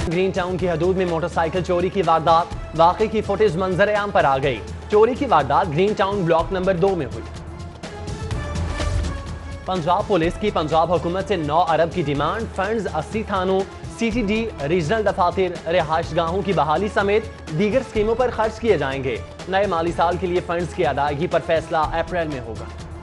Green town کی حدود میں موٹر سائیکل چوری کی واردات، واقعے کی فوٹیج منظر عام پر آ گئی۔ چوری کی واردات گرین ٹاؤن بلاک نمبر 2 میں ہوئی۔ پنجاب پولیس کی پنجاب حکومت سے 9 ارب کی ڈیمانڈ، فنڈز 80 تھانوں، سی ٹی ڈی، ریجنل دفاتر، رہائش گاہوں کی بحالی سمیت دیگر اسکیموں پر خرچ کیے جائیں گے۔ نئے مالی سال کے لیے فنڈز کی ادائیگی پر فیصلہ اپریل میں ہوگا۔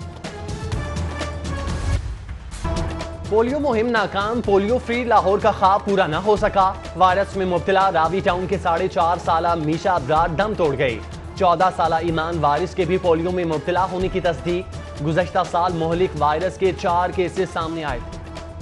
پولیو مہم ناکام، پولیو فری لاہور کا خواب پورا نہ ہو سکا۔ وائرس میں مبتلا راوی ٹاؤن کے 4.5 سالہ میشا ابرار دم توڑ گئی۔ 14 سالہ ایمان وارث کے بھی پولیو میں مبتلا ہونے کی تصدیق۔ گزشتہ سال مہلک وائرس کے 4 کیسز سامنے آئے تھے۔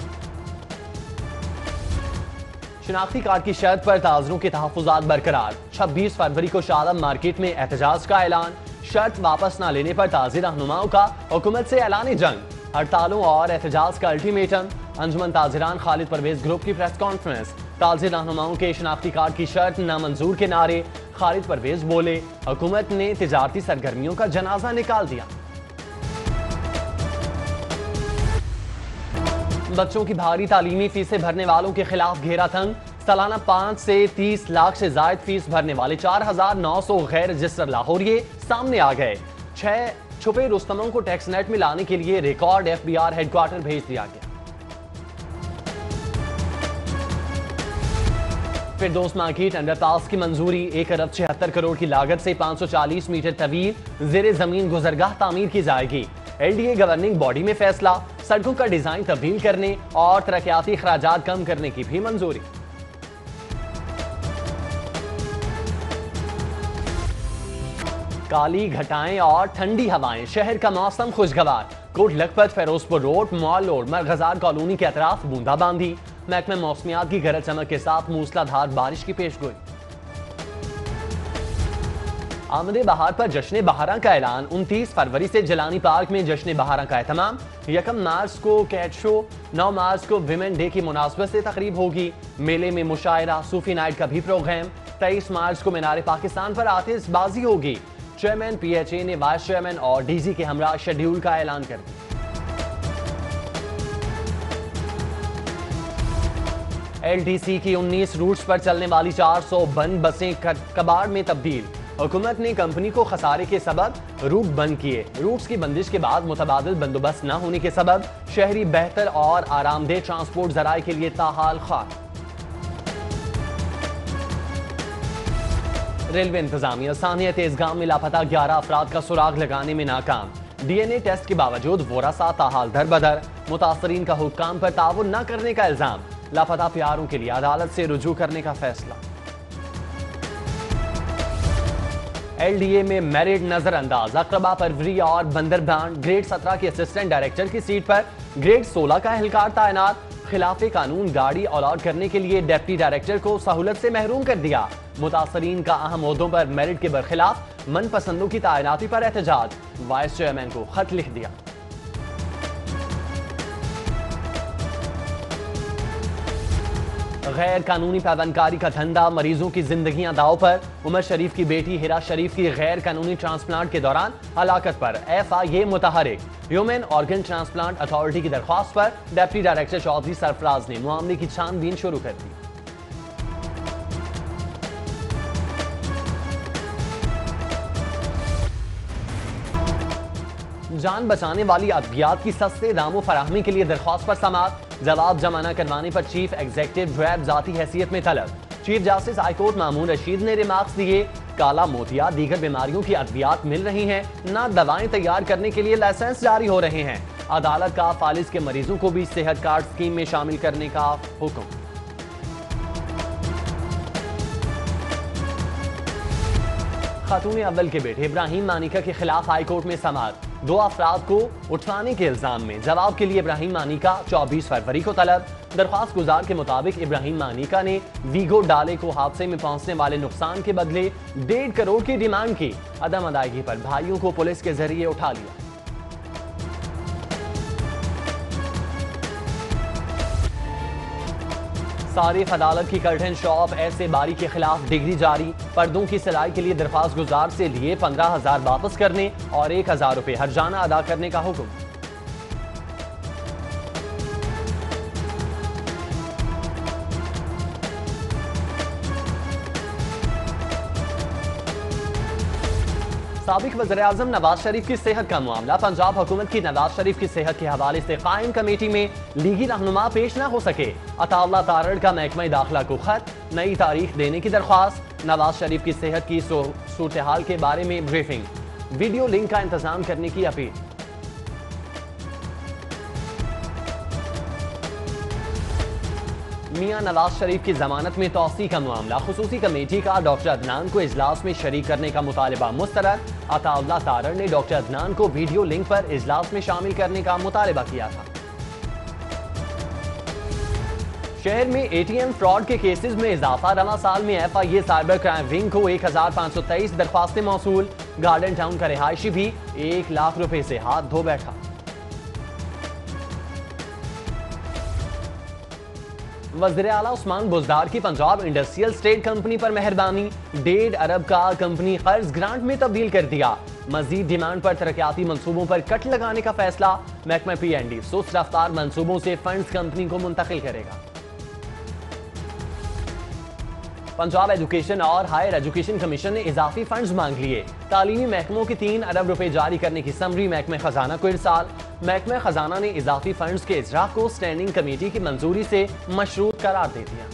شناختی کارڈ کی شرط پر تاجروں کے تحفظات برقرار۔ 26 فروری کو شادم مارکیٹ میں احتجاج کا اعلان۔ شرط واپس نہ لینے پر تاجر رہنماؤں کا حکومت سے اعلان جنگ۔ ہڑتالوں اور احتجاج کا الٹیمیٹم۔ انجمن تاجران خالد پرویز گروپ کی پریس کانفرنس۔ تاجر رہنماؤں کے شناختی کارڈ کی شرط نامنظور کے نعرے۔ خالد پرویز بولے، حکومت نے تجارتی سرگرمیوں کا جنازہ نکال دیا۔ بچوں کی بھاری تعلیمی فیسیں بھرنے والوں کے خلاف گھیرا تنگ۔ سالانہ 5 سے 30 لاکھ سے زائد فیس بھرنے والے 4900 غیر رجسٹر لاہوریے سامنے آ گئے۔ 6 چھپے رستموں کو ٹیکس نیٹ میں لانے کے لیے record F B R headquarter بھیج دیا گیا۔ فردوس مارکیٹ انڈر پاس کی منظوری، 1 ارب 76 کروڑ کی لاگت سے 540 میٹر طویل زیر زمین گزرگاہ تعمیر کی جائے گی۔ L D A governing body میں فیصلہ، سڑکوں کا ڈیزائن تبدیل کرنے اور ترقیاتی اخراجات کم کرنے کی بھی منظوری۔ کالی گھٹائیں اور ٹھنڈی ہوائیں، شہر کا موسم خوشگوار۔ کوٹ Lakhpat, Ferozepur road, mall road, Marghzar colony کے اطراف بوندا باندھی۔ محکمہ موسمیات کی گرج چمک کے ساتھ موسلادھار بارش کی پیش گوئی۔ آمد بہار پر جشن بہاراں کا اعلان، 29 فروری سے جیلانی پارک میں جشن بہاراں کا اہتمام۔ 1 مارچ کو کیٹ شو، 9 مارچ کو ویمن ڈے کی مناسبت سے تقریب ہوگی۔ میلے میں مشاعرہ، صوفی نائٹ کا بھی پروگرام۔ 23 مارچ کو مینار پاکستان پر آتش بازی ہوگی۔ چیئرمین پی ایچ اے نے وائس چیئرمین اور ڈی جی کے ہمراہ شیڈیول کا اعلان کر دیا۔ ایل ڈی سی کی 19 روٹس پر چلنے والی 400 بند بسیں کباڑ میں تبدیل۔ حکومت نے کمپنی کو خسارے کے سبب روٹ بند کیے۔ روٹس کی بندش کے بعد متبادل بندوبست نہ ہونے کے سبب شہری بہتر اور آرام دہ ٹرانسپورٹ ذرائع کے لیے تاحال خواہ۔ ریلوے انتظامیہ سانحہ تیزگام میں لاپتہ 11 افراد کا سراغ لگانے میں ناکام۔ ڈی این اے ٹیسٹ کے باوجود ورثاء تاحال در بدر۔ متاثرین کا حکام پر تعاون نہ کرنے کا الزام۔ لاپتہ پیاروں کے لیے عدالت سے رجوع کرنے کا فیصلہ۔ ایل ڈی اے میں میرٹ نظر انداز، اقربا پروری اور بندربان۔ گریڈ 17 کے اسسٹنٹ ڈائریکٹر کی سیٹ پر گریڈ 16 کا اہلکار تعینات۔ خلاف قانون گاڑی الاٹ کرنے کے لیے ڈپٹی ڈائریکٹر کو سہولت سے محروم کر دیا۔ متاثرین کا اہم عہدوں پر میرٹ کے برخلاف من پسندوں کی تعیناتی پر احتجاج۔ وائس چیئرمین کو خط لکھ دیا۔ غیر قانونی پیوندکاری کا دھندا، مریضوں کی زندگیاں داؤ پر۔ عمر شریف کی بیٹی ہیرا شریف کی غیر قانونی ٹرانسپلانٹ کے دوران ہلاکت پر ایف آئی اے متحرک۔ ہیومن آرگن ٹرانسپلانٹ اتھارٹی کی درخواست پر ڈپٹی ڈائریکٹر چودھری سرفراز نے معاملے کی چھان بین شروع کر دی۔ جان بچانے والی ادویات کی سستے داموں فراہمی کے لیے درخواست پر سماعت۔ جواب جمع نہ کروانے پر چیف ایگزیکٹو ڈویب ذاتی حیثیت میں طلب۔ Chief justice high court Mamoon Rasheed نے ریمارکس دیے، کالا موتیا دیگر بیماریوں کی ادویات مل رہی ہیں، نہ دوائیں تیار کرنے کے لیے لائسنس جاری ہو رہے ہیں۔ عدالت کا فالج کے مریضوں کو بھی صحت کارڈ اسکیم میں شامل کرنے کا حکم۔ خاتون اول کے بیٹے ابراہیم مانیکا کے خلاف ہائی کورٹ میں سماعت۔ 2 افراد کو اٹھانے کے الزام میں جواب کے لیے ابراہیم مانیکا 24 فروری کو طلب۔ درخواست گزار کے مطابق ابراہیم مانیکا نے ویگو ڈالے کو حادثے میں پہنچنے والے نقصان کے بدلے 1.5 کروڑ کی ڈیمانڈ کی۔ عدم ادائیگی پر بھائیوں کو پولیس کے ذریعے اٹھا لیا۔ صارف عدالت کی کرٹن شاپ ایسے باری کے خلاف ڈگری جاری۔ پردوں کی سلائی کے لیے درخواست گزار سے لیے 15,000 واپس کرنے اور 1,000 روپے ہرجانہ ادا کرنے کا حکم۔ سابق وزیراعظم نواز شریف کی صحت کا معاملہ، پنجاب حکومت کی نواز شریف کی صحت کے حوالے سے قائم کمیٹی میں لیگی رہنما پیش نہ ہو سکے، عطا اللہ تارڑ کا محکمہ داخلہ کو خط، نئی تاریخ دینے کی درخواست، نواز شریف کی صحت کی صورتحال کے بارے میں بریفنگ، ویڈیو لنک کا انتظام کرنے کی اپیل۔ میاں نواز شریف کی ضمانت میں توسیع کا معاملہ، خصوصی کمیٹی کا ڈاکٹر عدنان کو اجلاس میں شریک کرنے کا مطالبہ مسترد، عطا اللہ تارڑ نے ڈاکٹر عدنان کو ویڈیو لنک پر اجلاس میں شامل کرنے کا مطالبہ کیا تھا۔ شہر میں اے ٹی ایم فراڈ کے کیسز میں اضافہ، رواں سال میں F I A cyber crime wing کو 1523 درخواستیں موصول، گارڈن ٹاؤن کا رہائشی بھی 1 لاکھ روپے سے ہاتھ دھو بیٹھا۔ وزیر اعلیٰ عثمان بزدار کی پنجاب انڈسٹریل اسٹیٹ کمپنی پر مہربانی، 1.5 ارب کا کمپنی قرض گرانٹ میں تبدیل کر دیا، مزید ڈیمانڈ پر ترقیاتی منصوبوں پر کٹ لگانے کا فیصلہ، محکمہ پی این ڈی سست رفتار منصوبوں سے فنڈز کمپنی کو منتقل کرے گا۔ پنجاب ایجوکیشن اور ہائر ایجوکیشن کمیشن نے اضافی فنڈز مانگ لیے، تعلیمی محکموں کی 3 ارب روپے جاری کرنے کی سمری محکمہ خزانہ کو ارسال، محکمہ خزانہ نے اضافی فنڈز کے اجرا کو اسٹینڈنگ کمیٹی کی منظوری سے مشروط قرار دے دیا۔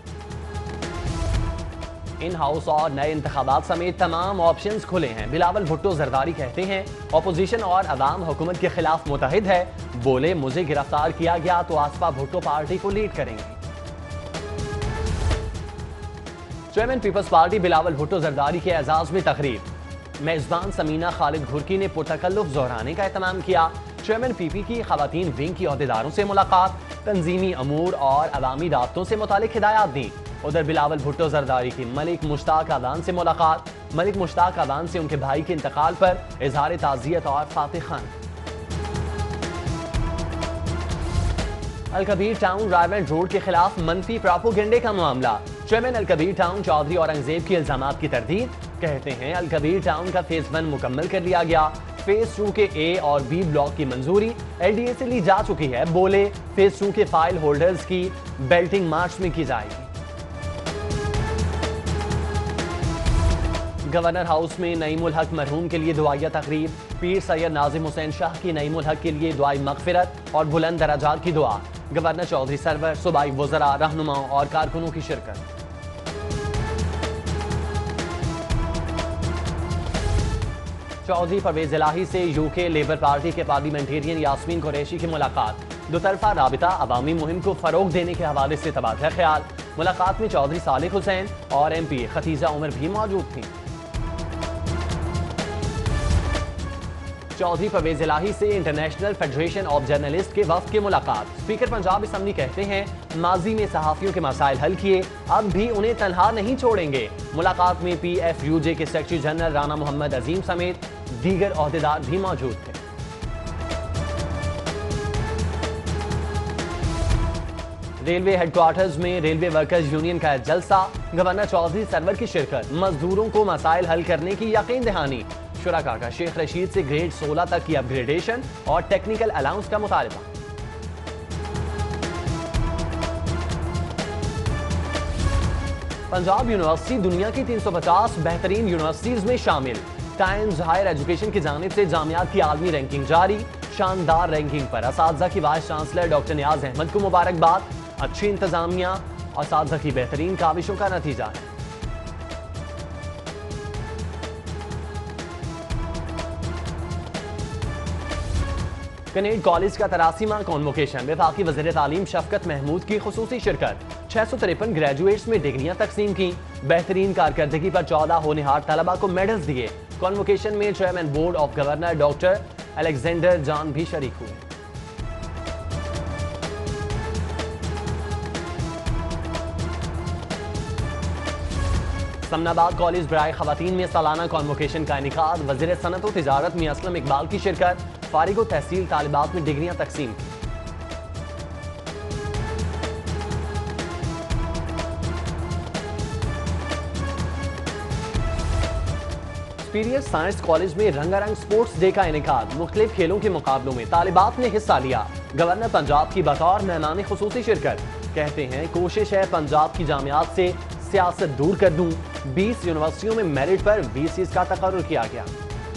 ان ہاؤس اور نئے انتخابات سمیت تمام آپشنز کھلے ہیں، بلاول بھٹو زرداری کہتے ہیں اپوزیشن اور عوام حکومت کے خلاف متحد ہے، بولے مجھے گرفتار کیا گیا تو آصفہ بھٹو پارٹی کو لیڈ کریں گے۔ Chairman peoples party Bilawal Bhutto Zardari کے اعزاز میں تقریب، میزبان سمینہ خالد گھرکی نے پرتکلف زہرانے کا اہتمام کیا، چیئرمین پی پی کی خواتین ونگ کی عہدیداروں سے ملاقات، تنظیمی امور اور عوامی رابطوں سے متعلق ہدایات دیں۔ ادھر بلاول بھٹو زرداری کی ملک مشتاق اذان سے ملاقات، ملک مشتاق اذان سے ان کے بھائی کے انتقال پر اظہار تعزیت اور فاتح خان۔ الکبیر ٹاؤن رائیونڈ روڈ کے خلاف منفی پراپوگنڈے کا معاملہ، چیئرمین الکبیر ٹاؤن چودھری اورنگزیب کی الزامات کی تردید، کہتے ہیں الکبیر ٹاؤن کا فیز 1 مکمل کر لیا گیا، فیز 2 کے اے اور بی بلاک کی منظوری ایل ڈی اے سے لی جا چکی ہے، بولے فیز 2 کے فائل ہولڈرز کی بیلٹنگ مارچ میں کی جائے گی۔ گورنر ہاؤس میں نعیم الحق مرحوم کے لیے دعائیہ تقریب، پیر سید ناظم حسین شاہ کی نعیم الحق کے لیے دعائی مغفرت اور بلند درجات کی دعا، گورنر چودھری سرور، صوبائی وزراء، رہنماؤں اور کارکنوں کی شرکت۔ چودھری پرویز الہی سے یو کے لیبر پارٹی کے پارلیمنٹیرین یاسمین قریشی کی ملاقات، دو طرفہ رابطہ عوامی مہم کو فروغ دینے کے حوالے سے تبادلہ خیال، ملاقات میں چودھری صالح حسین اور ایم پی ختیجہ عمر بھی موجود تھیں۔ چودھری پرویز الہی سے انٹرنیشنل فیڈریشن آف جرنلسٹ کے وفد کی ملاقات، اسپیکر پنجاب اسمبلی کہتے ہیں ماضی میں صحافیوں کے مسائل حل کیے، اب بھی انہیں تنہا نہیں چھوڑیں گے، ملاقات میں پی ایف یو جے کے سیکرٹری جنرل رانا محمد عظیم سمیت دیگر عہدیدار بھی موجود تھے۔ ریلوے ہیڈ کوارٹرز میں ریلوے ورکرز یونین کا جلسہ، گورنر چودھری سرور کی شرکت، مزدوروں کو مسائل حل کرنے کی یقین دہانی، شرکاء کا شیخ رشید سے گریڈ 16 تک کی اپ گریڈیشن اور ٹیکنیکل الاؤنس کا مطالبہ۔ پنجاب یونیورسٹی دنیا کی 350 بہترین یونیورسٹیز میں شامل، ٹائمز ہائر ایجوکیشن کی جانب سے جامعات کی عالمی رینکنگ جاری، شاندار رینکنگ پر اساتذہ کی vice chancellor doctor Niaz Ahmad کو مبارکباد، اچھی انتظامیہ اساتذہ کی بہترین کاوشوں کا نتیجہ ہے۔ کنیڈ کالج کا 83واں کانووکیشن، وفاقی وزیر تعلیم شفقت محمود کی خصوصی شرکت، 653 گریجویٹس میں ڈگریاں تقسیم کی، بہترین کارکردگی پر 14 ہونہار طلبہ کو میڈلز دیے، کانووکیشن میں chairman board of governor doctor Alexander John بھی شریک ہوئے۔ سمن آباد کالج برائے خواتین میں سالانہ کانووکیشن کا انعقاد، وزیر صنعت و تجارت میں اسلم اقبال کی شرکت، فارغ و تحصیل طالبات میں ڈگریاں تقسیم کی۔ سپیریئر سائنس کالج میں رنگا رنگ سپورٹس ڈے کا انعقاد، مختلف کھیلوں کے مقابلوں میں طالبات نے حصہ لیا، گورنر پنجاب کی بطور مہمان خصوصی شرکت، کہتے ہیں کوشش ہے پنجاب کی جامعات سے سیاست دور کر دوں، 20 یونیورسٹیوں میں میرٹ پر وی سیز کا تقرر کیا گیا۔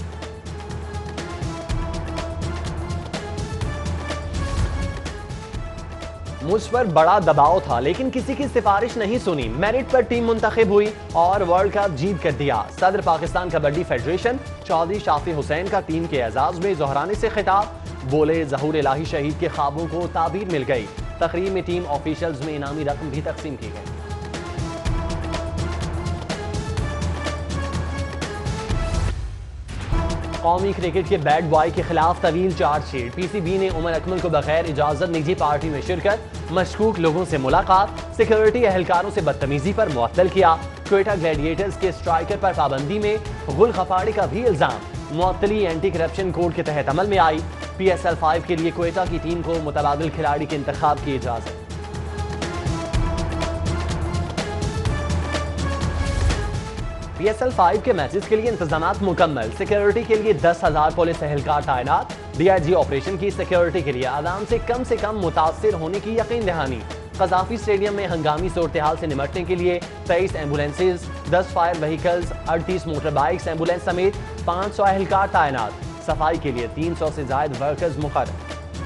مجھ پر بڑا دباؤ تھا لیکن کسی کی سفارش نہیں سنی، میرٹ پر ٹیم منتخب ہوئی اور ورلڈ کپ جیت کر دیا۔ صدر پاکستان کبڈی فیڈریشن چودھری شافی حسین کا ٹیم کے اعزاز میں ظہرانے سے خطاب، بولے ظہور الہی شہید کے خوابوں کو تعبیر مل گئی۔ تقریب میں ٹیم آفیشلز میں انعامی رقم بھی تقسیم کی گئی۔ قومی کرکٹ کے بیڈ بوائے کے خلاف طویل charge sheet, P C B نے عمر اکمل کو بغیر اجازت نجی پارٹی میں شرکت، مشکوک لوگوں سے ملاقات، سیکیورٹی اہلکاروں سے بدتمیزی پر معطل کیا۔ کوئٹہ گلیڈیٹرز کے اسٹرائکر پر پابندی میں غل خفاڑے کا بھی الزام، معطلی اینٹی کرپشن کوڈ کے تحت عمل میں آئی۔ پی ایس ایل 5 کے لیے کوئٹہ کی ٹیم کو متبادل کھلاڑی کے انتخاب کی اجازت۔ پی ایس ایل 5 کے میچز کے لیے انتظامات مکمل، سیکیورٹی کے لیے 10,000 پولیس اہلکار تعینات، ڈی آئی جی آپریشن کی سیکیورٹی کے لیے عوام سے کم متاثر ہونے کی یقین دہانی۔ قذافی اسٹیڈیم میں ہنگامی صورتحال سے نمٹنے کے لیے 23 ambulances, 10 fire vehicles, 38 motor bikes ambulance سمیت 500 اہلکار تعینات، صفائی کے لیے 300 سے زائد ورکرز مقرر۔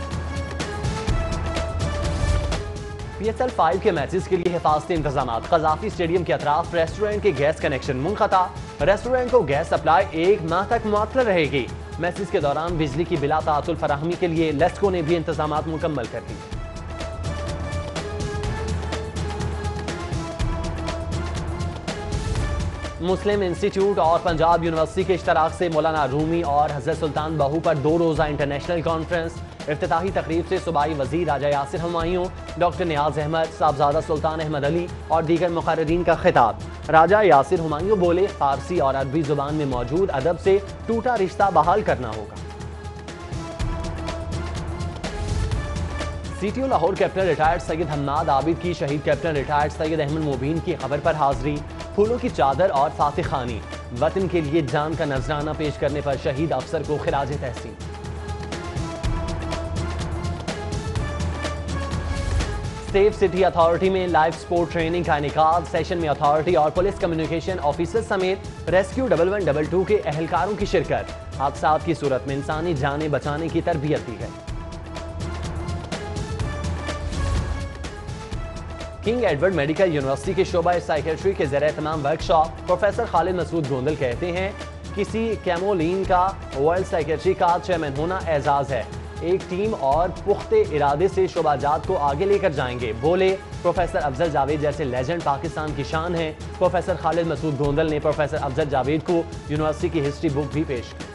پی ایس ایل 5 کے میچز کے لیے حفاظتی انتظامات، قذافی اسٹیڈیم کے اطراف ریسٹورنٹ کے گیس کنیکشن منقطع، ریسٹورنٹ کو گیس سپلائی 1 ماہ تک معطل رہے گی۔ میچز کے دوران بجلی کی بلا تعطل فراہمی کے لیے لیسکو نے بھی انتظامات مکمل کر دی۔ مسلم انسٹیٹیوٹ اور پنجاب یونیورسٹی کے اشتراک سے مولانا رومی اور حضرت سلطان بہو پر 2 روزہ انٹرنیشنل کانفرنس، افتتاحی تقریب سے صوبائی وزیر راجہ یاسر ہمایوں، ڈاکٹر نیاز احمد، صاحبزادہ سلطان احمد علی اور دیگر مقررین کا خطاب۔ راجہ یاسر ہمایوں بولے، فارسی اور عربی زبان میں موجود ادب سے ٹوٹا رشتہ بحال کرنا ہوگا۔ C T O Lahore captain retired Syed Hammad Abid کی شہید کیپٹن ریٹائرڈ سید احمد مبین کی قبر پر حاضری، پھولوں کی چادر اور فاتح خوانی، وطن کے لیے جان کا نذرانہ پیش کرنے پر شہید افسر کو خراج تحسین۔ سیف سٹی اتھارٹی میں لائف سپورٹ ٹریننگ کا انعقاد، سیشن میں اتھارٹی اور پولیس کمیونیکیشن آفیسر سمیت ریسکیو 1122 کے اہلکاروں کی شرکت، حادثات کی صورت میں انسانی جانیں بچانے کی تربیت دی گئی۔ کنگ ایڈورڈ میڈیکل یونیورسٹی کے شعبہ سائیکیٹری کے زیر اہتمام ورکشاپ، پروفیسر خالد مسعود گوندل کہتے ہیں، کسی کیمولین کا ورلڈ سائیکیٹری کا چیئرمین ہونا اعزاز ہے، ایک ٹیم اور پختہ ارادے سے شعبہ جات کو آگے لے کر جائیں گے۔ بولے، پروفیسر افضل جاوید جیسے لیجنڈ پاکستان کی شان ہیں۔ پروفیسر خالد مسعود گوندل نے پروفیسر افضل جاوید کو یونیورسٹی کی ہسٹری بک بھی پیش کی۔